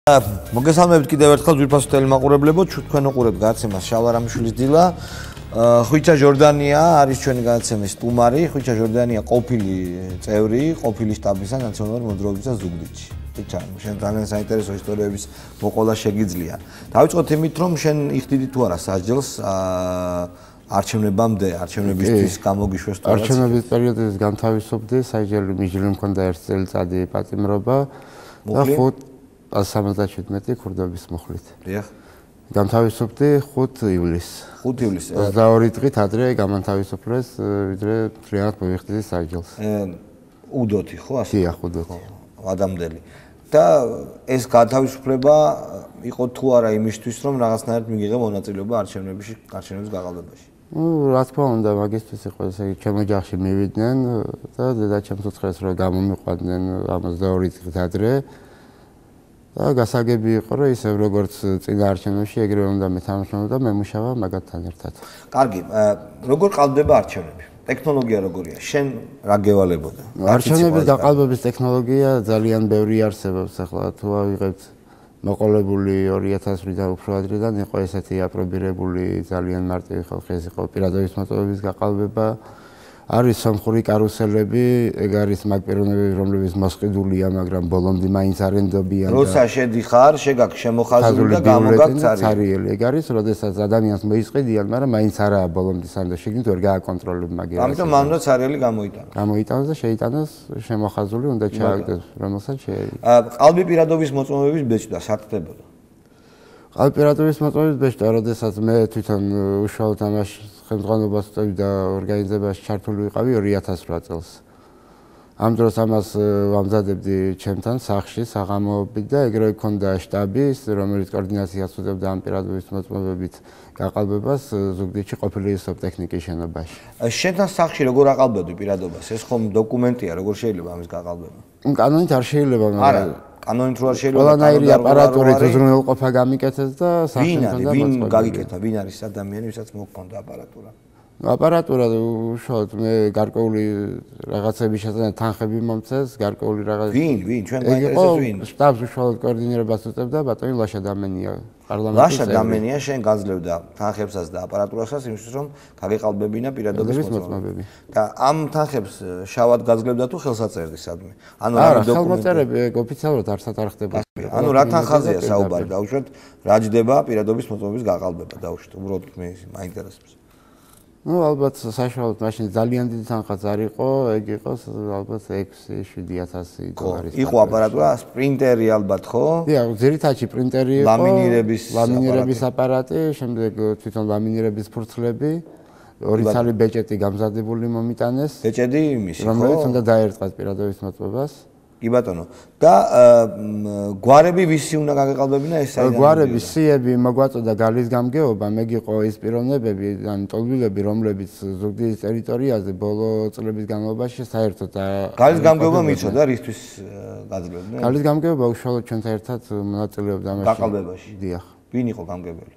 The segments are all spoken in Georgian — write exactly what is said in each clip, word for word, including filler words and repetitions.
მოგესალმებით კიდევ ერთხელ ძვირფასო ტელემაყურებლებო, თქვენ უყურებთ გადაცემას შალარამიშვილის დილა. ხვიჩა ჟორდანია არის ჩვენი გადაცემის სტუმარი. ხვიჩა ჟორდანია ყოფილი წევრი, ყოფილი შტაბისა ნაციონალური მოძრაობისა ზუგდიდში. ხვიჩა, შენ ძალიან საინტერესო ისტორიების მოყოლა შეგიძლია. დავიწყოთ იმით, რომ შენ იხდიდი თუ არა სასჯელს არჩევნებამდე, არჩევნებისთვის გამოგიშვეს თუ არა? არჩევნების პერიოდის განთავისუფლდი, საჯელი მიჯლი მქონდა ერთ წელიწადი პატიმრობა და ხუთ სამოცდაშვიდმეტი ქურდობის მუხლით. დიახ. განთავისუფლდი ხუთ ივლისს. ხუთ ივლისს. ოცდაორი დღით ადრე გამანთავისუფლეს, ვიდრე ფრიად მოვიხდი სასჯელს. უდოთი ხო ასე? დიახ, უდოთი. ადამიანდელი. და ეს განთავისუფლება იყო თუ არა იმისთვის, რომ რაღაცნაირად მიიღე მონაწილეობა არჩევნებში, არჩევნების გაყალბებაში? ნუ რა თქმა უნდა, მაგისთვის იყო ესე იგი ჩემო ჯახში მივიდნენ და დედაჩემს უცხეს რომ გამომიყვანდნენ ოცდაორი დღით ადრე. და გასაგები იყო, რომ ისევ როგორც წინა არჩევნებში ეგრევე უნდა მეთამაშებოდა და მემუშავა მაგათთან ერთად. კარგი, როგორ ყალბდება არჩევნები? ტექნოლოგია როგორია? შენ რა გევალებოდა? არჩევნების გაყალბების ტექნოლოგია ძალიან ბევრი არსებობს. ახლა თუ ავიღებთ მოყოლებული ორი ათას წლიდან უფრო ადრიდან იყო ესეთი აპრობირებული ძალიან მარტივი ხალხი, ეს იყო პირადობის მოწვევების გაყალბება. არის სომხური კარუსელები, ეგ არის მაგ პიროვნებები, რომლებიც მოსყიდულია, მაგრამ ბოლომდე მაინც არენდობიან. როცა შედიხარ, შეგაქვს შემოხაზული და გამოგაქვს ცარიელი. ეგ არის, როდესაც ადამიანს მოისყიდიან, მაგრამ მაინც არაა ბოლომდე სანდო შეგინთ ვერ გააკონტროლებ მაგერას. ამიტომ მან უნდა ცარიელი გამოიტანოს. გამოიტანოს და შეიტანოს შემოხაზული უნდა ჩააგდეს, რომელსაც შეიძლება. ყალბი პირადობის მოწმობების ბეჭდა სათდებოდა. ყალბი პირადობის მოწმობების ბეჭდა, როდესაც მე თვითონ უშუალოდ ამაში ხელმძღვანელობას და ორგანიზებაში ჩართული ვიყავი ორი ათას რვა წელს. ამ დროს ამას ვამზადებდი ჩემთან სახლში, საღამოობით და ეგრევე მქონდა შტაბი, რომელიც კოორდინაციას უწევდა ამ პირადობის მოწმობებით გაყალბებას ზუგდიდში ყოფილი სოფტექნიკის შენობაში. შენთან სახლში როგორ აყალბებდი პირადობას? ეს ხომ დოკუმენტია, როგორ შეიძლება ამის გაყალბება? კანონით არ შეიძლება, მაგრამ კანონით რო არ შეიძლება. ყველანაირი აპარატურით უზრუნველყოფა გამიკეთეს და სახლში მქონდა ვინ გაგიკეთა, ვინ არის ადამიანი, ვისაც მოჰქონდა აპარატურა? აპარატურა უშუალოდ მე გარკვეული რაღაცების შესაძლოა თანხები მომწეს, გარკვეული რაღაც. ვინ, ვინ, ჩვენ გაინტერესებს ვინ? შტაბს უშუალოდ კოორდინირებას უწევდა ბატონი ლაშა დამენია. ლაშა დამენია შენ გაძლევდა თანხებსაც და აპარატურასაც იმისთვის რომ გაგეყალბებინა პირადობის მოწმობები. და ამ თანხებს შავად გაძლევდა თუ ხელსაწერდი სადმე? ანუ რა ხელმოწერები ოფიციალურად არსად არ ხდება. ანუ რა თანხაზეა საუბარი? დაუშვათ რა ჯდება პირადობის მოწმობის გაყალბება, დაუშვათ უბრალოდ მე მაინტერესებს. ნუ ალბათ საშუალოდ მაშინ ძალიან დიდი თანხაც არ იყო, ეგ იყო ალბათ ექვსი შვიდი ათასი დოლარი. იყო აპარატურა, პრინტერი ალბათ ხო? დიახ, ძირითადად პრინტერი იყო, ლამინირების ლამინირების აპარატი, შემდეგ თვითონ ლამინირების ფურცლები, ორი ცალი ბეჭედი გამზადებული მომიტანეს. ბეჭედი იმისი ხო? რომელიც უნდა დაერწყას პირადობის მოწმობას. კი ბატონო. და გვარები ვისი უნდა გაგეყალბებინა ეს საერთოდ? გვარები, სიები, მოგვაწოდა გალის გამგეობა, მე გიყო ის პიროვნებები, ან ტოლვილები, რომლებიც ზუგდიდის ტერიტორიაზე ბოლო წლების განმავლობაში საერთოდ გალის გამგეობა მიცოდა რისთვის გაძლევდნენ? გალის გამგეობა უშუალოდ ჩვენთან ერთად მონაწილეობდა ამაში. გაყალბებაში. დიახ. ვინ იყო გამგებელი?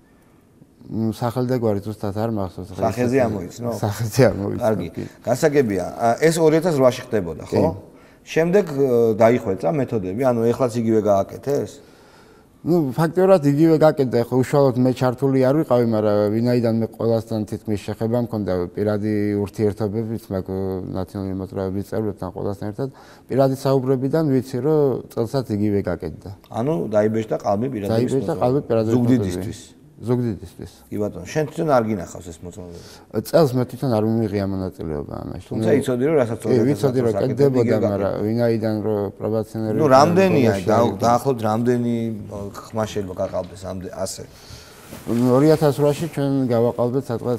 სახელდაგვარი ზუსტად არ მახსოვს. სახეზე ამოიცნო? სახეზე ამოიცნო. კარგი. გასაგებია, ეს ორი ათას რვაში ხდებოდა, ხო? შემდეგ დაიხვეწა მეთოდები, ანუ ეხლაც იგივე გააკეთეს? ნუ ფაქტობრივად იგივე გააკეთა, ხო უშუალოდ მე ჩართული არ ვიყავი, მაგრამ ვინაიდან მე ყველასთან თითქმის შეხება მქონდა პირადი ურთიერთობებით მაგ ნაციონალური მოძრაობის წევრებთან ყველასთან ერთად, პირადი საუბრებიდან ვიცი, რომ წელსაც იგივე გააკეთა. ანუ დაიბეჭდა ყალბი პირადობის მოწმობა. დაიბეჭდა ყალბი პირადობის ზუგდიდისთვის. ზუგდიდისთვის. კი ბატონო, შენ თვითონ არ გინახავს ეს მოწმობები? წელს მე თვითონ არ მიმიღია მონაწილეობა ამაში. თუმცა იცოდი რომ რასაც ორი ათას ვიცოდი რომ კეთდებოდა, მაგრამ ვინაიდან რომ პრობაციონერი ნუ რამდენია დაახლოებით რამდენი ხმა შეიძლება გაყალბდეს ამდე ასე? ორი ათას რვაში ჩვენ გავაყალბეთ სადღაც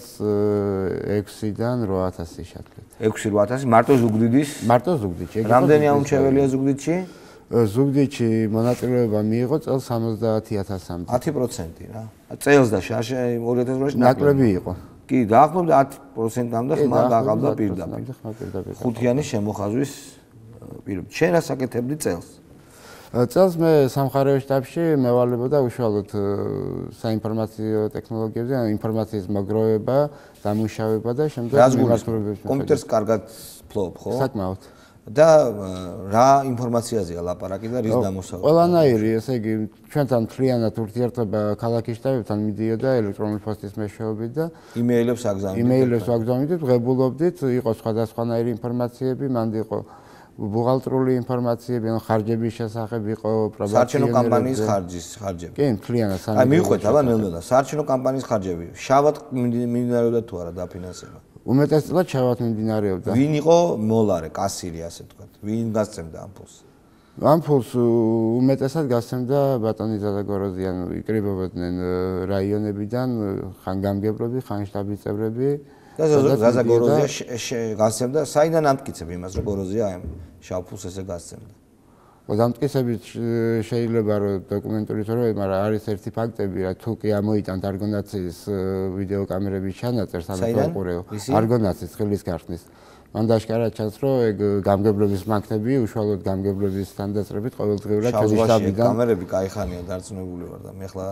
ექვსიდან რვა ათასი შეთქვით. ექვსი რვა ათასი მარტო ზუგდიდის? მარტო ზუგდიდში. რამდენი აუმჩეველია ზუგდიდში? ზუგდიდში მონაწილეობა მიიღო წელს სამოცდაათი ათასამდე. ათი პროცენტი რა. წელს და შარშე ორი ათას რვაში ნაკლები იყო. კი, დაახლოებით ათი პროცენტამდე ხმა გაყალბდა პირდაპირ. ხუთიანი შემოხაზვის პირობ. შენ რას აკეთებდი წელს? წელს მე სამხარეო შტაბში მევალებოდა უშუალოდ საინფორმაციო ტექნოლოგიებზე, ინფორმაციის მოგროვება, დამუშავება და შემდეგ მიმართულებით. კომპიუტერს კარგად ფლობ, ხო? საკმაოდ. და რა ინფორმაციაზეა ლაპარაკი და რის დამოსავალი? ყველანაირი, ესე იგი, ჩვენთან მთლიანად ურთიერთობა ქალაქის შტაბებთან მიდიოდა ელექტრონული პოსტის მეშვეობით და იმეილებს აგზავნიდით. იმეილებს აგზავნიდით, ვღებულობდით, იყო სხვადასხვანაირი ინფორმაციები, მანდ იყო ბუღალტრული ინფორმაციები, ანუ ხარჯების შესახებ იყო პრობაციონერები. საარჩევნო კამპანიის ხარჯის ხარჯები. კი, მთლიანად სამი. აი მივხვდეთ, აბა ნელ-ნელა, საარჩევნო კამპანიის ხარჯები შავად მიმდინარეობდა თუ არა დაფინანსება? უმეტესწილად შავად მიმდინარეობდა. ვინ იყო მოლარე, კასირი, ასე ვთქვათ? ვინ გასცემდა ამ ფულს? ამ ფულს უმეტესად გასცემდა ბატონი ზაზაგოროზიანი, იკრიბებოდნენ რაიონებიდან, ხან გამგებლები, ხან შტაბის წევრები. და ზაზაგოროზია გასცემდა, საიდან ამტკიცებ იმას, რომ გოროზია ამ შავ ფულს ესე გასცემდა? დამტკიცებით შეიძლება რომ დოკუმენტური თორე, მაგრამ არის ერთი ფაქტები, რა თუ კი ამოიტანთ არგონაციის ვიდეოკამერების ჩანაწერს, ამიტომ უყურეო. არგონაციის ხელის გარხნის. მან დაშკარა ჩანს, რომ ეგ გამგებლების მანქანები, უშუალოდ გამგებლების თანდაწყებით ყოველდღიურად ჩვენი შტაბიდან კამერები кайხანია დარწმუნებული ვარ და მე ხლა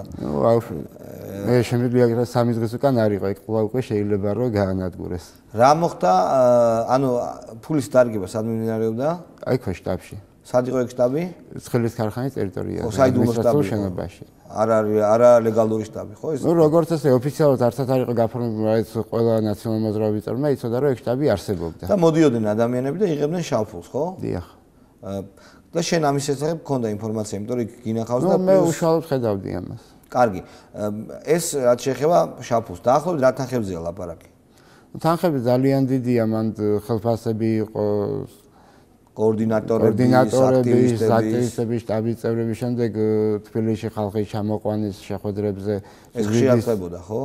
მე შემიძლია სამი დღის უკან არ იყო, ეგ ყოლა უკვე შეიძლება რომ გაანადგურეს. რა მოხდა, ანუ ფულის დარგება სად მიმდინარეობდა? აი ხო შტაბში. სად იყო ეგ შტაბი? ცხელის ქარხანის ტერიტორიაზე. საიდუმლო შტაბი შენობაში. არ არის არა ლეგალური შტაბი, ხო ეს? ნუ როგორც ესე ოფიციალურად არცად არ იყო გაფორმებული, რაც ყველა ნაციონალური მოძრაობის წარმომადგენელი იცოდა, რომ ეგ შტაბი არსებობდა. და მოდიოდნენ ადამიანები და იღებდნენ შავ ფულს, ხო? დიახ. და შენ ამის შესახებ გქონდა ინფორმაცია, იმიტომ რომ იქ გინახავს და მე უშუალოდ ხედავდი ამას. კარგი. ეს რაც შეეხება შავ ფულს, დაახლოებით რა თანხებზეა ლაპარაკი? თანხები ძალიან დიდია, მან ხელფასები იყო კოორდინატორები, აქტივისტები, შტაბის წევრები, შემდეგ თბილისში ხალხის ჩამოყვანის შეხვედრებზე ეს ხშირად ხდებოდა, ხო?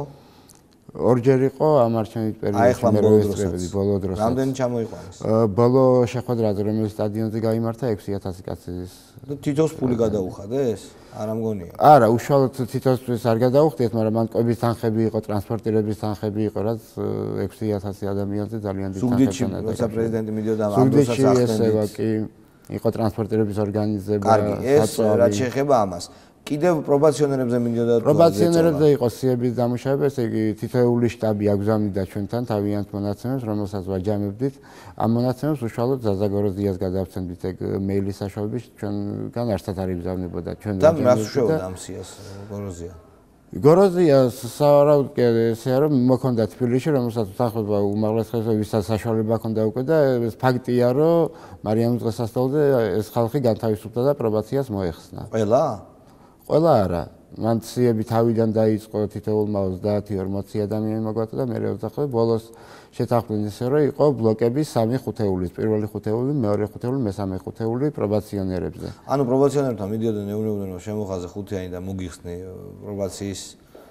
ორჯერ იყო ამ არჩევნების პერიოდში მე რეგისტრირებული ბოლო დროს. რამდენი ჩამოიყვანეს? ბოლო შეხვედრაზე, რომელიც სტადიონზე გაიმართა ექვსი ათასი კაცის. და თითოს ფული გადაუხადეს? არა მგონია. არა, უშუალოდ თითოსთვის არ გადაუხდით, მაგრამ მან კვების თანხები იყო, ტრანსპორტირების თანხები იყო, რაც ექვსი ათასი ადამიანზე ძალიან დიდი თანხები უნდა. როცა პრეზიდენტი მიდიოდა ამ დროსაც ახდენდით. კი, იყო ტრანსპორტირების ორგანიზება, კარგი, ეს რაც შეეხება ამას. კიდევ პრობაციონერებზე მინდოდა პრობაციონერებზე იყო სიების დამუშავება, ესე იგი თითოეული შტაბი აგზავნიდა ჩვენთან თავიანთ მონაცემებს, რომელსაც ვაჯამებდით. ამ მონაცემებს უშუალოდ ზაზაგოროზიას გადავცემდით ეგ მეილის საშუალებით, ჩვენგან არცად არ იგზავნებოდა ჩვენ. და რას უშვებოდა ამ სიას გოროზია? გოროზიას სავარაუდოდ ესეა რომ მოქონდა თბილისში, რომელსაც უთანხმოება უმაღლეს ხელს ვისაც საშუალება ჰქონდა უკვე და ეს ფაქტია რომ მარიამის დღესასწაულზე ეს ხალხი განთავისუფლდა და პრობაციას მოეხსნა. ყველა? ყველა არა. მან სიები თავიდან დაიწყო თითოეულმა ოცდაათი ორმოცი ადამიანი მოგვაწვა და მე ოცდახუთი ბოლოს შეთანხმდნენ ისე რომ იყო ბლოკები სამი ხუთეულის, პირველი ხუთეული, მეორე ხუთეული, მესამე ხუთეული პრობაციონერებზე. ანუ პრობაციონერებთან მიდიოდნენ ეუბნებოდნენ რომ შემოხაზე ხუთიანი და მოგიხსნე პრობაციის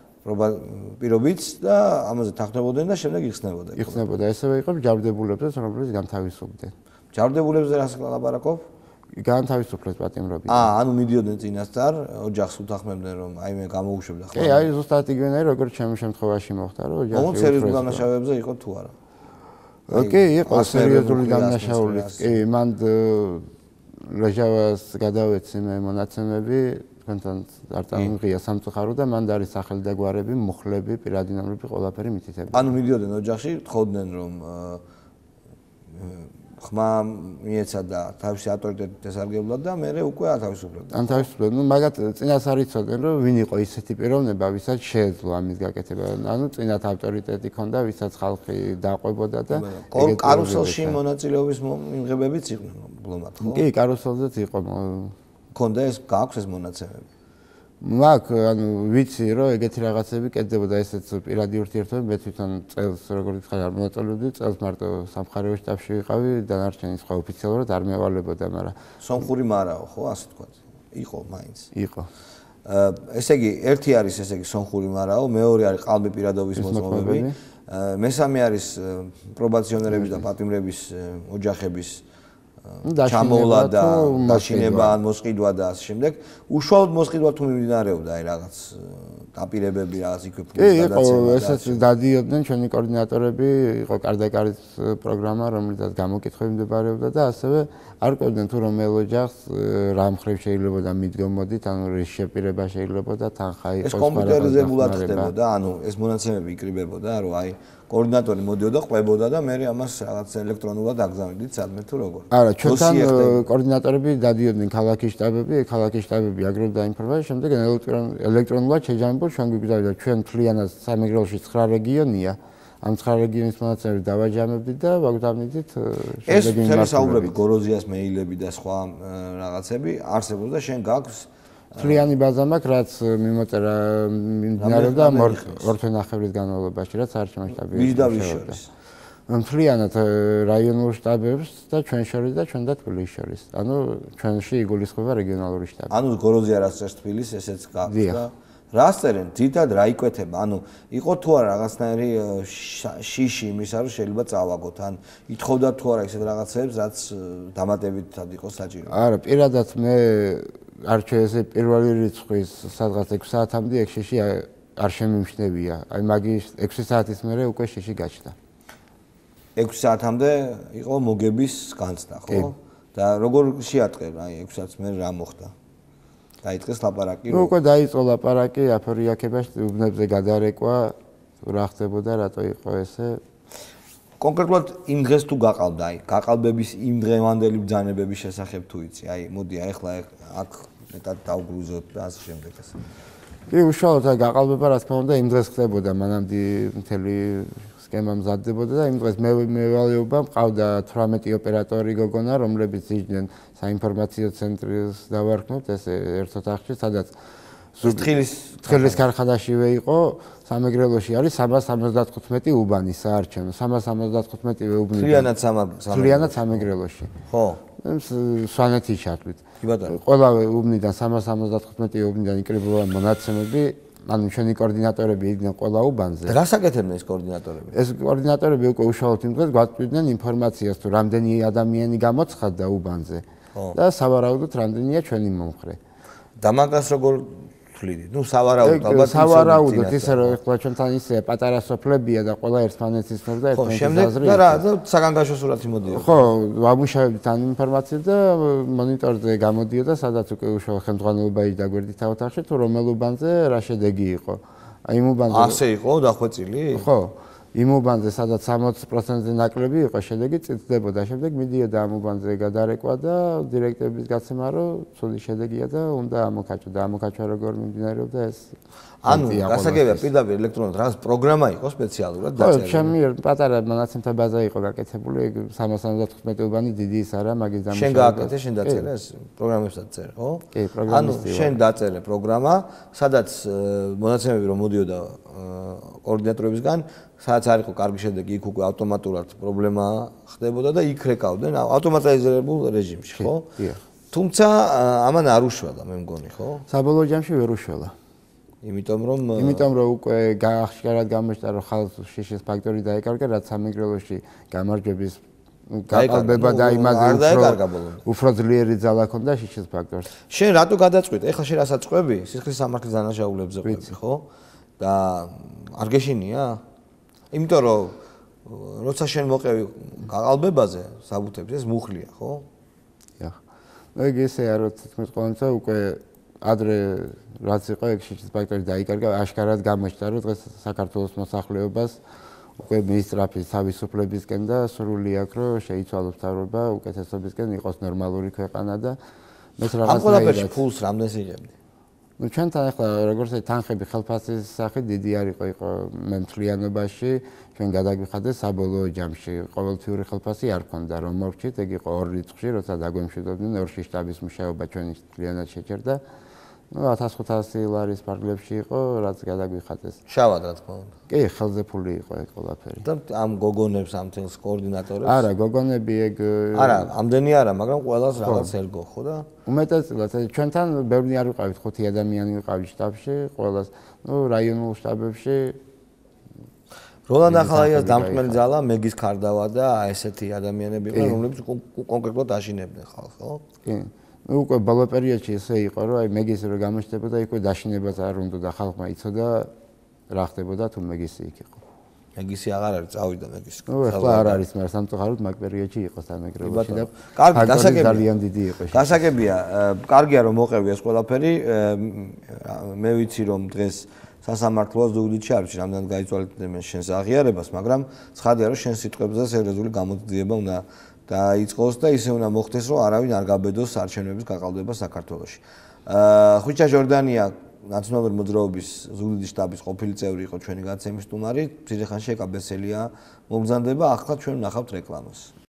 პირობით და ამაზე თანხმდებოდნენ და შემდეგ იხსნებოდა. იხსნებოდა, ესევე იყო ჯარდებულებზეც, რომლებიც განთავისუფლდნენ. ჯარდებულებზე რას ლაპარაკობ? განთავისუფლეს პატიმრობით. აა, ანუ მიდიოდნენ წინასწარ, ოჯახს უთანხმებდნენ რომ აი მე გამოუშვებდა ხოლმე. კი, აი ზუსტად იგივე როგორც ჩემი შემთხვევაში მოხდა, რომ ოჯახი ოღონდ სერიოზული დამნაშავეებზე იყო თუ არა? კი, იყო სერიოზული დამნაშავეები. კი, მან ლეჟავას გადავეცი მე მონაცემები, თქვენთან არ წამიღია სამწუხარო და მან არის სახელი და გვარები, მუხლები, პირადი ნომრები, ყველაფერი მითითებული. ანუ მიდიოდნენ ოჯახში, თხოვდნენ რომ ხმა მიეცა და თავისი ავტორიტეტით ესარგებლად და მე უკვე ათავისუფლებდა. ათავისუფლებდა. ნუ მაგათ წინას არ იცოდნენ რომ ვინ იყო ისეთი პიროვნება, ვისაც შეეძლო ამის გაკეთება. ანუ წინათ ავტორიტეტი ჰქონდა, ვისაც ხალხი დაყვებოდა და კარუსელში მონაწილეობის მიმღებებიც იყვნენ ბლომად, ხო? კი, კარუსელზეც იყო. ჰქონდა ეს, გააქვს ეს მონაცემები. მაგ, ანუ ვიცი რომ ეგეთი რაღაცები კეთდებოდა, ესეც პირადი ურთიერთობები, მე თვითონ წელს როგორც ხარ არ მონაწილეობდი, წელს მარტო სამხარეო შტაბში ვიყავი, დანარჩენი სხვა ოფიციალურად არ მევალებოდა, მაგრამ სომხური მარაო, ხო, ასე ვთქვათ. იყო მაინც. იყო. ესე იგი, ერთი არის ესე იგი სომხური მარაო, მეორე არის ყალბი პირადობის მოწყობები, მესამე არის პრობაციონერების და პატიმრების ოჯახების ჩამოვლა და დაშინება ან მოსყიდვა და ასე შემდეგ. უშუალოდ მოსყიდვა თუ მიმდინარეობდა აი რაღაც დაპირებები რაღაც იქვე ფულის გადაცემა. კი, ესეც დადიოდნენ ჩვენი კოორდინატორები, იყო კარდაკარის პროგრამა, რომელიცაც გამოკითხვები მდებარეობდა და ასევე არ ყვებდნენ თუ რომელ ოჯახს რა მხრივ შეიძლება და მიდგომოდით, ანუ რის შეპირება შეიძლება და თანხა იყოს. ეს კომპიუტერიზებულად ხდებოდა, ანუ ეს მონაცემები იკრიბებოდა, რომ აი კოორდინატორი მოდიოდა, ყვებოდა და მე ამას რაღაც ელექტრონულად აგზავნიდით სადმე თუ როგორ. არა, ჩვენთან კოორდინატორები დადიოდნენ ქალაქის შტაბები, ქალაქის შტაბები აგროვდა ინფორმაციას, შემდეგ ელექტრონულად შეჯამებულ ჩვენ გვიგზავნიდა ჩვენ მთლიანად სამეგრელოში ცხრა რეგიონია. ამ ცხრა რეგიონის მონაცემები დავაჯამებდით და ვაგზავნიდით შემდეგი მიმართულებით. ეს საუბრები, გოროზიას მეილები და სხვა რაღაცები არსებობს და შენ გაქვს მთლიანი ბაზა მაქვს, რაც მიმოწერა მიმდინარეობდა ორ თვენახევრის განმავლობაში, რაც არჩევნების შტაბი. ვის და ვის შორის? მთლიანად რაიონულ შტაბებს და ჩვენ შორის და ჩვენ და თბილისის შორის. ანუ ჩვენში იგულისხმება რეგიონალური შტაბი. ანუ გოროზია რაც წერს თბილისს, ესეც გაქვს და რას წერენ? თითად რა იკვეთება? ანუ იყო თუ არა რაღაცნაირი შიში იმისა, რომ შეიძლება წავაგოთ, ან ითხოვდა თუ არა ისეთ რაღაცებს, რაც დამატებითად იყოს საჭირო? არა, პირადად მე არჩევნებზე პირველი რიცხვის სადღაც ექვსი საათამდე ეგ შიში არ შემიმჩნევია. აი მაგის ექვსი საათის მერე უკვე შიში გაჩნდა. ექვსი საათამდე იყო მოგების განცდა, ხო? და როგორ შეატყენ აი ექვსი საათის მერე რა მოხდა? დაიწყეს ლაპარაკი. ნუ უკვე დაიწყო ლაპარაკი, აფორიაქებაში უბნებზე გადარეკვა, რა ხდებოდა, რატო იყო ესე. კონკრეტულად იმ დღეს თუ გაყალბდა, აი, გაყალბების იმ დღევანდელი ბრძანებების შესახებ თუ იცი, აი, მოდი, აი, ახლა აქ მეტად დავგრუზოთ და ასე შემდეგ ეს. კი, უშუალოდ აი გაყალბება, რა თქმა უნდა, იმ დღეს ხდებოდა, მანამდე მთელი სქემა მზადდებოდა და იმ დღეს მე მევალეობა მყავდა თვრამეტი ოპერატორი გოგონა, რომლებიც იჯდნენ საინფორმაციო ცენტრის დავარქმევთ, ეს ერთ ოთახში, სადაც თხილის თხილის ქარხანაშივე იყო, სამეგრელოში არის სამას სამოცდათხუთმეტი უბანი საარჩევნო, სამას სამოცდათხუთმეტი უბანი. მთლიანად სამეგრელოში. მთლიანად სამეგრელოში. ხო. სვანეთის ჩათვლით. კი ბატონო. ყველა უბნიდან სამას სამოცდათხუთმეტი უბნიდან იკრიბებოდა მონაცემები, ანუ ჩვენი კოორდინატორები იდგნენ ყველა უბანზე. რა საკეთებდნენ ეს კოორდინატორები? ეს კოორდინატორები უკვე უშუალოდ იმ დღეს გვაწვდიდნენ ინფორმაციას, თუ რამდენი ადამიანი გამოცხადდა უბანზე და სავარაუდოდ რამდენია ჩვენი მომხრე. და მაგას როგორ თვლიდით? ნუ სავარაუდოდ ალბათ სავარაუდოდ ისე რომ ახლა ჩვენთან ისე პატარა სოფლებია და ყველა ერთმანეთს ისმევდა და ერთმანეთის აზრი. ხო, და რა, საგანგაშო სურათი მოდიოდა. ხო, ვამუშავებდით ამ ინფორმაციას და მონიტორზე გამოდიოდა, სადაც უკვე უშუალო ხელმძღვანელობა იჯდა გვერდით ოთახში, თუ რომელ უბანზე რა შედეგი იყო. აი იმ უბანზე ასე იყო დახვეწილი? ხო. იმ უბანზე სადაც სამოცი პროცენტზე ნაკლები იყო შედეგი წიწდებოდა, შემდეგ მიდიოდა ამ უბანზე გადარეკვა და დირექტორების გაცემა რომ ცუდი შედეგია და უნდა ამოკაჭო და ამოკაჭვა როგორ მიმდინარეობდა ეს ანუ გასაგებია პირდაპირ ელექტრონულად რაღაც პროგრამა იყო სპეციალურად დაწერილი. ხო, ჩემი პატარა მონაცემთა ბაზა იყო გაკეთებული, სამას სამოცდათხუთმეტი უბანი დიდი ის არა, მაგის დამუშავება. შენ გააკეთე, შენ დაწერე ეს პროგრამებსაც წერე, ხო? კი, პროგრამისტი. ანუ შენ დაწერე პროგრამა, სადაც მონაცემები რომ მოდიოდა კოორდინატორებისგან, სადაც არ იყო კარგი შედეგი, იქ უკვე ავტომატურად პრობლემა ხდებოდა და იქ რეკავდნენ ავტომატიზირებულ რეჟიმში, ხო? თუმცა ამან არ უშველა, მე მგონი, ხო? საბოლოო ჯამში ვერ უშველა. იმიტომ რომ იმიტომ რომ უკვე გაახშკარად გამოჩნდა რომ ხალხს შიშის ფაქტორი დაეკარგა, რაც სამეგრელოში გამარჯვების გაყალბება და იმაზე უფრო ძლიერი ძალა ჰქონდა შიშის ფაქტორს. შენ რატო გადაწყვიტე? ეხლა შენ რასაც ყვები, სისხლის სამართლის დანაშაულებზე ყვები, ხო? და არ გეშინია? იმიტომ რომ როცა შენ მოყევი გაყალბებაზე საბუთებს, ეს მუხლია, ხო? დიახ. ეგ ესეა რომ თითქმის ყოველთვის უკვე ადრე რაც იყო ეგ შიშის ფაქტორი დაიკარგა, აშკარად გამოჩნდა რომ დღეს საქართველოს მოსახლეობას უკვე მინისტრაფის თავისუფლებისკენ და სრული აქვს რომ შეიცვალოს მთავრობა უკეთესობისკენ იყოს ნორმალური ქვეყანა და მეც რაღაცა ამ ყველაფერში ფულს რამდენს იღებდი? ნუ ჩვენთან ახლა როგორც თანხები ხელფასის სახით დიდი არ იყო იყო მე მთლიანობაში ჩვენ გადაგვიხადეს საბოლოო ჯამში ყოველთვიური ხელფასი არ ქონდა რომ მოვჭით ეგ იყო ორ რიცხვში როცა დაგვემშვიდობდნენ ორში შტაბის მუშაობა ჩვენი მთლიანად შეჭერდა ნუ ათას ხუთასი ლარის ფარგლებში იყო რაც გადაგვიხადეს შავად რა თქმა უნდა კი ხელზე ფული იყო ეგ ყველაფერი და ამ გოგონებს ამ თელს კოორდინატორებს არა გოგონები ეგ არა ამდენი არა მაგრამ ყველას რაღაც ერგო ხო და უმეტესად ჩვენთან ბევრი არ ვიყავით ხუთი ადამიანი ვიყავით შტაბში ყველას ნუ რაიონულ შტაბებში როლან ახალაიას დამწყმელი ძალა მეგის ქარდავა და ესეთი ადამიანები იყვნენ რომლებიც კონკრეტულად აშინებდნენ ხალხს ხო კი ნუ უკვე ბოლო პერიოდში ესე იყო რომ აი მეგის რო გამოჩნდებოდა იქ დაშინებას არ უნდა და ხალხმა იცოდა რა ხდებოდა თუ მეგისი იქ იყო მეგისი აღარ არის წავიდა მეგისი ნუ ახლა არ არის მაგრამ სამწუხაროდ მაგ პერიოდში იყო სამეგრელოში და კარგი გასაგებია ძალიან დიდი იყო გასაგებია კარგია რომ მოყევი ეს ყველაფერი მე ვიცი რომ დღეს სასამართლოა ზუგდიდში არ ვიცი რამდენად გაიწვალებენ შენს აღიარებას, მაგრამ ცხადია რომ შენ სიტყვებზე სერიოზული გამოძიება უნდა დაიწყოს და ისე უნდა მოხდეს რომ არავინ არ გაბედოს არჩევნების გაყალბება საქართველოში. ხვიჩა ჟორდანია ნაციონალური მოძრაობის ზუგდიდის შტაბის ყოფილი წევრი იყო ჩვენი გადაცემის სტუმარი, მცირე ხანში ეკაბესელია მომგზავრდება, ახლა ჩვენ ვნახავთ რეკლამას.